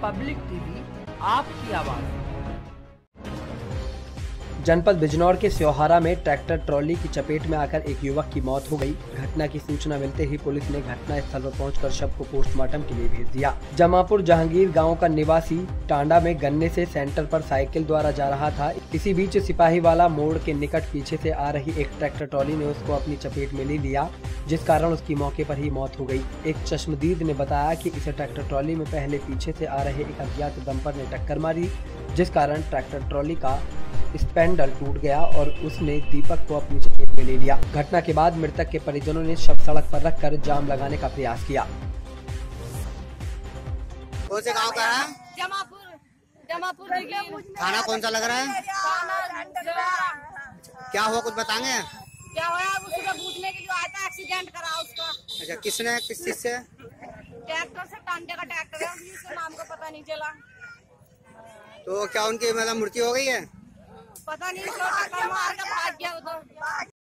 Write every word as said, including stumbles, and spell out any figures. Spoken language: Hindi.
पब्लिक टीवी, आपकी आवाज। जनपद बिजनौर के स्योहारा में ट्रैक्टर ट्रॉली की चपेट में आकर एक युवक की मौत हो गई। घटना की सूचना मिलते ही पुलिस ने घटना स्थल पर पहुंचकर शव को पोस्टमार्टम के लिए भेज दिया। जमापुर जहांगीर गांव का निवासी टांडा में गन्ने से सेंटर पर साइकिल द्वारा जा रहा था। इसी बीच सिपाही वाला मोड़ के निकट पीछे से आ रही एक ट्रैक्टर ट्रॉली ने उसको अपनी चपेट में ले लिया, जिस कारण उसकी मौके पर ही मौत हो गई। एक चश्मदीद ने बताया कि इसे ट्रैक्टर ट्रॉली में पहले पीछे से आ रहे एक अज्ञात डंपर ने टक्कर मारी, जिस कारण ट्रैक्टर ट्रॉली का स्पैंडल टूट गया और उसने दीपक को अपनी चपेट में ले लिया। घटना के बाद मृतक के परिजनों ने शव सड़क पर रखकर जाम लगाने का प्रयास किया। कौन से गांव का है? जमापुर। जमापुर थाना कौन सा लग रहा है? क्या हुआ, कुछ बताएंगे? क्या हुआ? उसको पूछने के लिए आया था, एक्सीडेंट करा उसका। अच्छा, किसने, किस चीज से? ट्रैक्टर से, टांडे का ट्रैक्टर है, उसके नाम का पता नहीं चला। तो क्या उनकी मतलब मृत्यु हो गई है? पता नहीं, टक्कर मार के भाग गया वो तो।